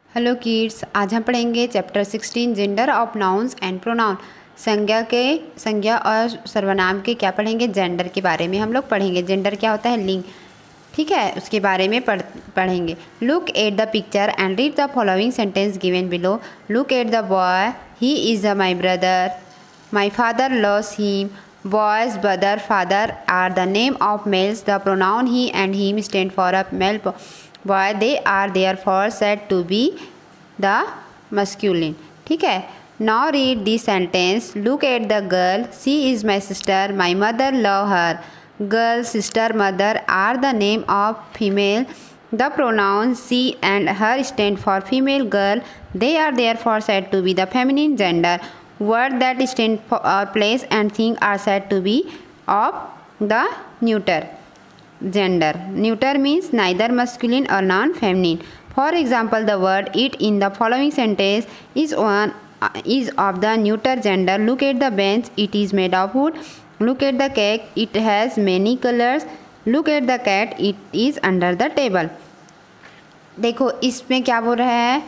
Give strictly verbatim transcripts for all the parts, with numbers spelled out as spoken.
Hello kids, आज हम पढ़ेंगे chapter sixteen gender of nouns and pronoun. संज्ञा के संज्ञा और सर्वनाम के क्या पढ़ेंगे? जेंडर के बारे में हम लोग पढ़ेंगे। जेंडर क्या होता है? लिंग, ठीक है, उसके बारे में पढ़ पढ़ेंगे। Look at the picture and read the following sentence given below. Look at the boy, he is a my brother, my father loves him, boys brother father are the name of males, the pronoun he and him stand for a male boy, they are therefore said to be the masculine। ठीक है, now read this sentence। look at the girl, she is my sister, my mother love her। girl, sister, mother are the name of female, the pronouns she and her stand for female girl, they are therefore said to be the feminine gender। word that stand for or place and thing are said to be of the neuter gender। neuter means neither masculine or non-feminine। for example, the word it in the following sentence is one uh, is of the neuter gender। look at the bench, it is made of wood। look at the cake, it has many colors। look at the cat, it is under the table। देखो इसमें क्या बोल रहा है,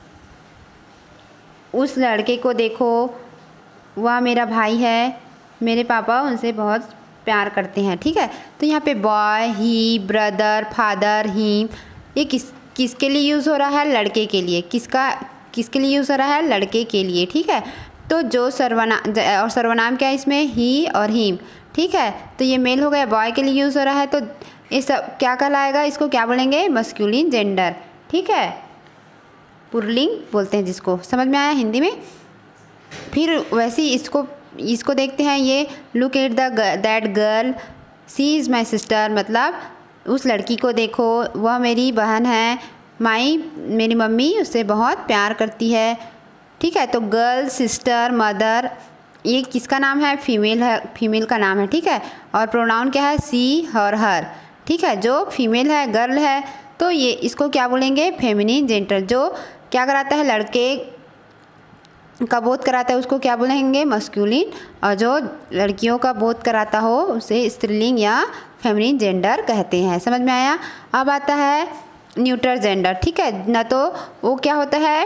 उस लड़के को देखो, वह मेरा भाई है, मेरे पापा उनसे बहुत प्यार करते हैं। ठीक है, तो यहाँ पे boy, he, brother, father, him, ये किस किसके लिए यूज़ हो रहा है? लड़के के लिए। किसका किसके लिए यूज़ हो रहा है? लड़के के लिए। ठीक है, तो जो सर्वनाम और सर्वनाम क्या है इसमें? ही और हिम। ठीक है, तो ये मेल हो गया, बॉय के लिए यूज़ हो रहा है, तो ये सब क्या कहलाएगा? इसको क्या बोलेंगे? Masculine gender. ठीक है, पुल्लिंग बोलते हैं जिसको। समझ में आया हिंदी में? फिर वैसे ही इसको इसको देखते हैं। ये look at the that girl, she is my sister, मतलब उस लड़की को देखो, वह मेरी बहन है। माई, मेरी मम्मी उससे बहुत प्यार करती है। ठीक है, तो गर्ल, सिस्टर, मदर, ये किसका नाम है? फीमेल है, फीमेल का नाम है। ठीक है, और प्रोनाउन क्या है? सी, हर, हर। ठीक है, जो फीमेल है, गर्ल है, तो ये इसको क्या बोलेंगे? Feminine gender. जो क्या कराता है? लड़के का बोध कराता है, उसको क्या बोलेंगे? मस्कुलिन। और जो लड़कियों का बोध कराता हो उसे स्त्रीलिंग या फेमिनिन जेंडर कहते हैं। समझ में आया? अब आता है न्यूटर जेंडर। ठीक है, ना तो वो क्या होता है?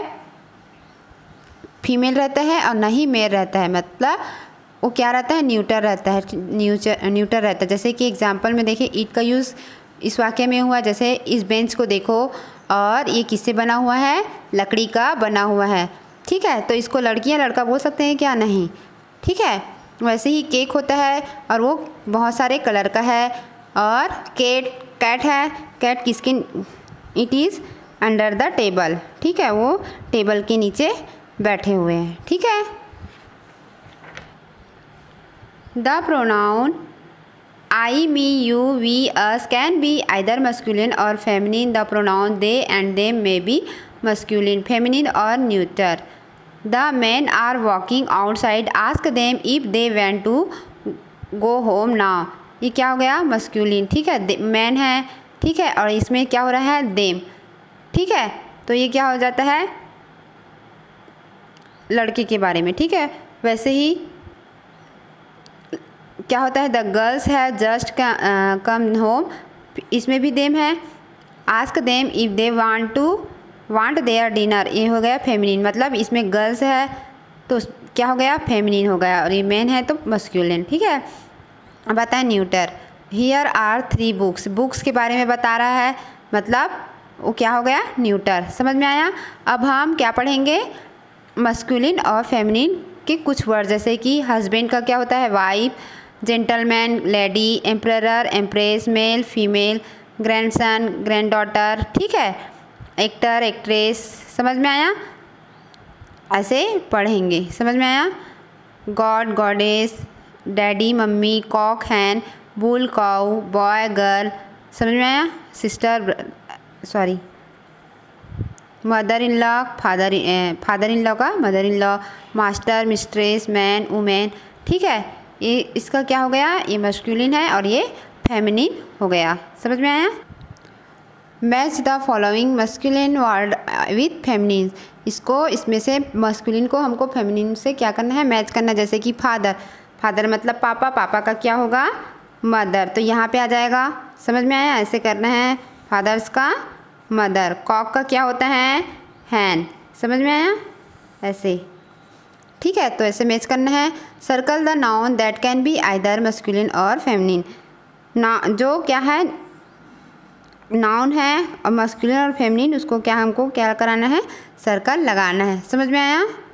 फीमेल रहता है और ना ही मेल रहता है, मतलब वो क्या रहता है? न्यूटर रहता है, न्यूटर न्यूटर रहता है। जैसे कि एग्जाम्पल में देखिए, ईट का यूज़ इस वाक्य में हुआ। जैसे इस बेंच को देखो, और ये किससे बना हुआ है? लकड़ी का बना हुआ है। ठीक है, तो इसको लड़की या लड़का बोल सकते हैं क्या? नहीं। ठीक है, वैसे ही केक होता है और वो बहुत सारे कलर का है। और कैट कैट है, कैट किसके? It is under the table. ठीक है, वो टेबल के नीचे बैठे हुए हैं। ठीक है, the pronoun I, me, you, we, us can be either masculine और feminine. The pronoun they and them may be masculine, feminine और neuter. The men are walking outside, ask them if they want to go home now। ये क्या हो गया? Masculine. ठीक है, man है। ठीक है, और इसमें क्या हो रहा है? देम। ठीक है, तो ये क्या हो जाता है? लड़के के बारे में। ठीक है, वैसे ही क्या होता है? द गर्ल्स है जस्ट कम होम, इसमें भी देम है। Ask them if they want to want their dinner, ये हो गया फेमिनिन, मतलब इसमें गर्ल्स है तो क्या हो गया? फेमिनिन हो गया, और ये मैन है तो मस्कुलिन। ठीक है, अब आता है neuter. Here are three books, books के बारे में बता रहा है, मतलब वो क्या हो गया? न्यूटर। समझ में आया? अब हम क्या पढ़ेंगे? मस्कुलिन और फेमिनिन के कुछ वर्ड, जैसे कि हस्बैंड का क्या होता है? Wife, gentleman, lady, emperor, empress, male, female, grandson, granddaughter. ठीक है, एक्टर, एक्ट्रेस। समझ में आया? ऐसे पढ़ेंगे। समझ में आया? God, goddess, daddy, mummy, cock, hen, bull, cow, boy, girl. समझ में आया? Sister, sorry, mother in law, father father in law का mother in law, master, mistress, man, women. ठीक है, ये इसका क्या हो गया? ये मस्कुलिन है और ये फेमिनिन हो गया। समझ में आया? Match the following masculine word with feminine, इसको इसमें से मस्कुलिन को हमको फेमिनिन से क्या करना है? मैच करना। जैसे कि फादर, फादर मतलब पापा, पापा का क्या होगा? मदर, तो यहाँ पे आ जाएगा। समझ में आया? ऐसे करना है, फादर्स का मदर। कॉक का क्या होता है? हैन। समझ में आया? ऐसे, ठीक है। तो ऐसे मैच करना है। Circle the noun that can be either masculine और फेमिनिन। ना जो क्या है नाउन है और मस्कुलिन और फेमिनिन, उसको क्या हमको क्या कराना है, सर्कल लगाना है। समझ में आया?